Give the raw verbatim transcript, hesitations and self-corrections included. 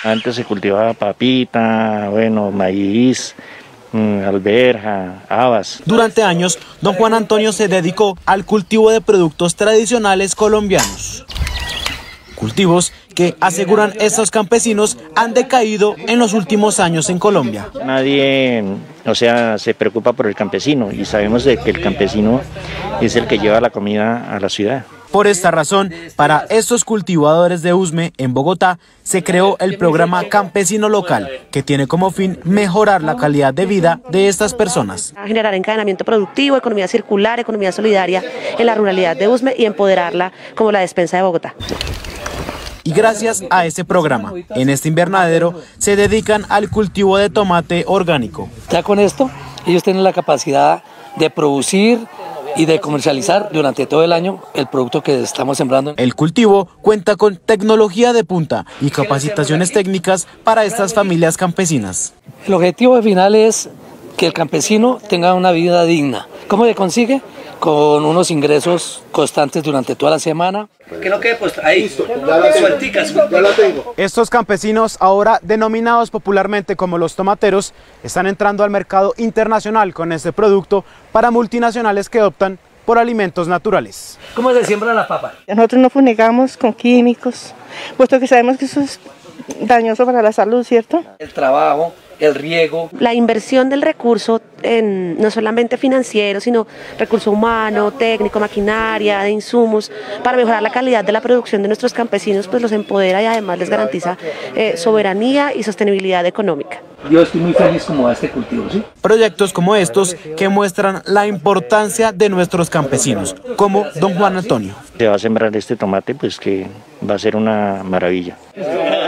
Antes se cultivaba papita, bueno, maíz, alberja, habas. Durante años, don Juan Antonio se dedicó al cultivo de productos tradicionales colombianos. Cultivos que, aseguran estos campesinos, han decaído en los últimos años en Colombia. Nadie, o sea, se preocupa por el campesino y sabemos de que el campesino es el que lleva la comida a la ciudad. Por esta razón, para estos cultivadores de usme en Bogotá, se creó el programa Campesino Local, que tiene como fin mejorar la calidad de vida de estas personas. A generar encadenamiento productivo, economía circular, economía solidaria en la ruralidad de Usme y empoderarla como la despensa de Bogotá. Y gracias a este programa, en este invernadero se dedican al cultivo de tomate orgánico. Ya con esto, ellos tienen la capacidad de producir y de comercializar durante todo el año el producto que estamos sembrando. El cultivo cuenta con tecnología de punta y capacitaciones técnicas para estas familias campesinas. El objetivo final es que el campesino tenga una vida digna. ¿Cómo se consigue? Con unos ingresos constantes durante toda la semana. Que no quede pues ahí, suelticas. Ya la tengo. Estos campesinos, ahora denominados popularmente como los tomateros, están entrando al mercado internacional con este producto para multinacionales que optan por alimentos naturales. ¿Cómo se siembra la papa? Nosotros no fumigamos con químicos, puesto que sabemos que eso es dañoso para la salud, ¿cierto? El trabajo, el riego. La inversión del recurso, en, no solamente financiero, sino recurso humano, técnico, maquinaria, de insumos, para mejorar la calidad de la producción de nuestros campesinos, pues los empodera y además les garantiza eh, soberanía y sostenibilidad económica. Yo estoy muy feliz como a este cultivo, ¿sí? Proyectos como estos que muestran la importancia de nuestros campesinos, como don Juan Antonio. Se va a sembrar este tomate, pues que va a ser una maravilla.